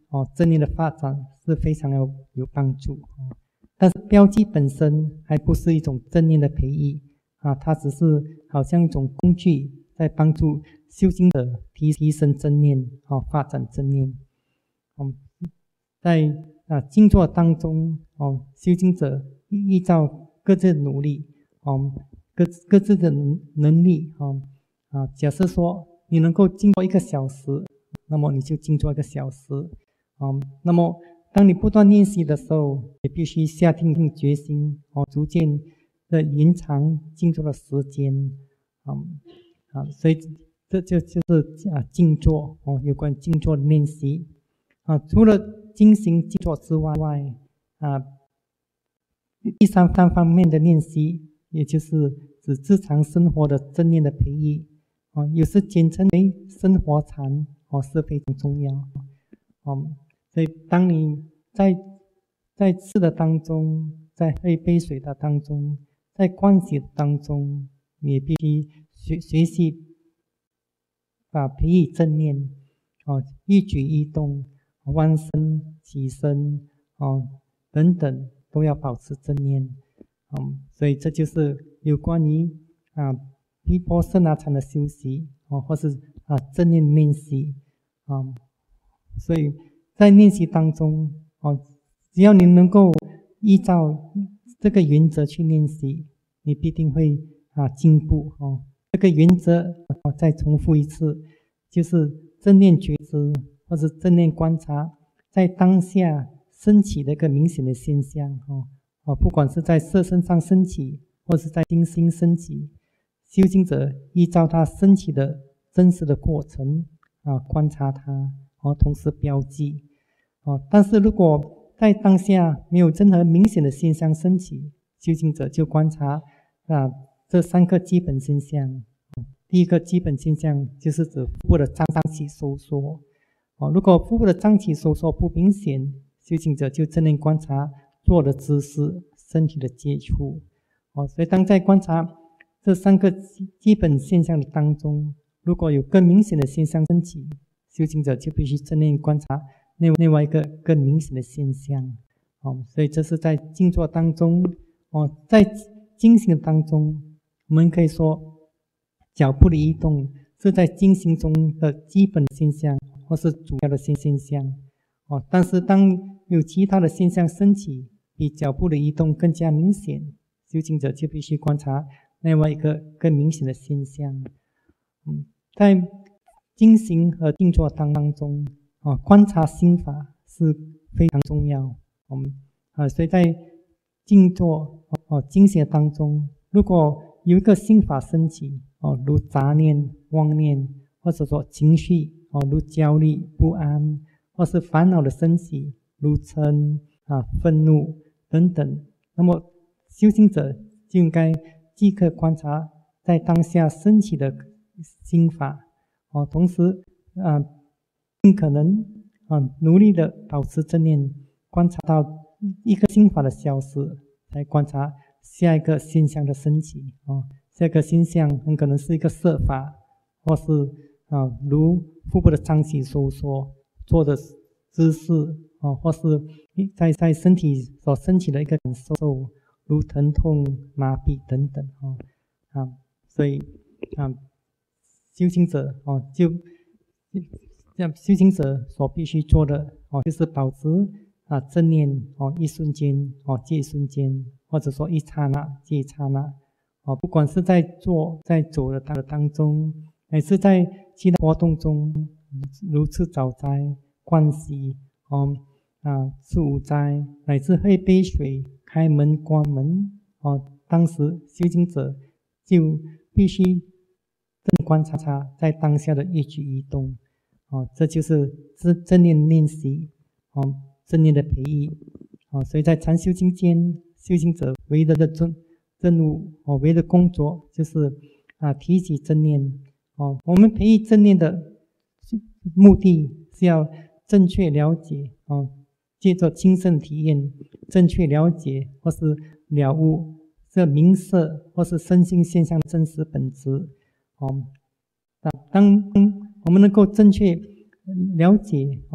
哦正念的发展是非常有有帮助。哦，但是标记本身还不是一种正念的培育啊，它只是好像一种工具，在帮助修行者提提升正念，哦，发展正念。嗯，在啊静坐当中，哦，修行者依照各自的努力，哦，各各自的能力，哦，啊，假设说你能够静坐一个小时，那么你就静坐一个小时，哦，那么当你不断练习的时候，也必须下定决心，哦，逐渐的延长静坐的时间，嗯，啊，所以这就就是啊静坐，哦，有关静坐的练习。啊，除了进行静坐之外，啊，第三方面的练习，也就是指日常生活的正念的培育，啊，有时简称为生活禅，哦，是非常重要。哦，所以当你在在吃的当中，在喝一杯水的当中，在盥洗的当中，你也必须学学习把培育正念，哦，一举一动。弯身、起身，哦，等等都要保持正念，嗯，所以这就是有关于啊毗婆舍那禅的修习，哦，或是啊正念练习，啊，所以在练习当中，哦，只要你能够依照这个原则去练习，你必定会啊进步，哦，这个原则，哦，再重复一次，就是正念觉知。或者正念观察在当下升起的一个明显的现象，哦哦，不管是在色身上升起，或是在心心升起，修行者依照它升起的真实的过程啊，观察它，哦，同时标记，哦，但是如果在当下没有任何明显的现象升起，修行者就观察啊这三个基本现象。第一个基本现象就是指腹部的张起收缩。哦，如果腹部的张起收缩不明显，修行者就正念观察坐的姿势、身体的接触。哦，所以当在观察这三个基本现象的当中，如果有更明显的现象升起，修行者就必须正念观察另外一个更明显的现象。哦，所以这是在静坐当中，哦，在进行当中，我们可以说脚步的移动是在进行中的基本现象。或是主要的现象，哦，但是当有其他的现象升起，比脚步的移动更加明显，修行者就必须观察另外一个更明显的现象。嗯，在进行和静坐当中，哦，观察心法是非常重要。我们啊，所以在静坐哦静心当中，如果有一个心法升起，哦，如杂念、妄念，或者说情绪。哦，如焦虑、不安，或是烦恼的升起，如嗔啊、愤怒等等。那么，修行者就应该即刻观察在当下升起的心法，哦，同时啊，尽可能啊努力的保持正念，观察到一个心法的消失，来观察下一个现象的升起。哦，下一个现象很可能是一个色法，或是啊如腹部的张起收缩，坐的姿势，啊，或是在在身体所升起的一个感受，如疼痛、麻痹等等，啊啊，所以啊，修行者哦，就像修行者所必须做的哦，就是保持啊正念哦，一瞬间哦，接一瞬间，或者说一刹那接一刹那，哦，不管是在坐在走的当当中。乃至在其他活动中，如吃早斋、盥洗、哦啊吃午斋，乃至喝一杯水、开门、关门，哦，当时修行者就必须正观察在当下的一举一动，哦，这就是正正念练习，哦，正念的培育，哦，所以在禅修期间，修行者唯一的任任务，哦，唯一的工作就是啊提起正念。哦，我们培育正念的目的是要正确了解，哦，借着亲身体验，正确了解或是了悟这名色或是身心现象的真实本质。哦，当我们能够正确了解，哦，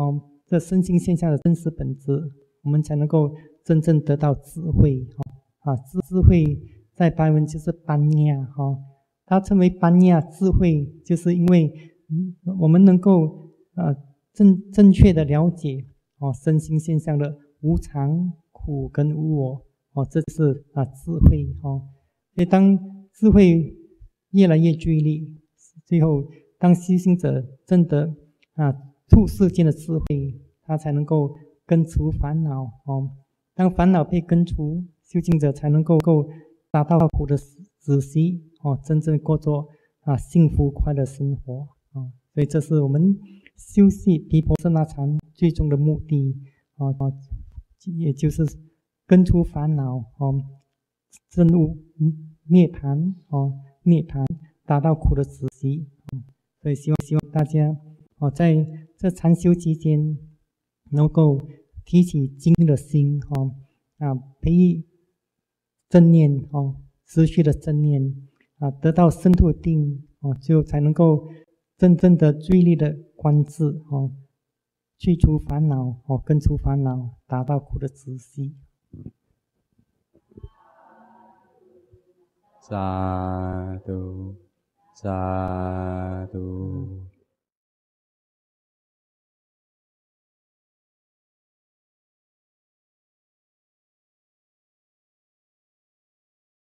这身心现象的真实本质，我们才能够真正得到智慧。啊，智智慧在白文就是班亚哈，它称为班亚智慧，就是因为我们能够呃正正确的了解哦身心现象的无常、苦跟无我哦，这是啊智慧哦。所以当智慧越来越具力，最后当修行者真的啊处世间的智慧，他才能够根除烦恼哦。当烦恼被根除，修行者才能够够达到苦的止息哦，真正过着啊幸福快乐生活哦。所以这是我们修习毗婆舍那禅最终的目的啊，也就是根除烦恼哦，证入涅槃哦，涅槃达到苦的止息。所以希望希望大家哦，在这禅修期间能够提起精的心哦，啊，培育正念哦，持续的正念啊，得到深度的定哦，就才能够真正的注意力的观自哦，去除烦恼哦，根除烦恼，达到苦的止息。 萨埵，萨埵。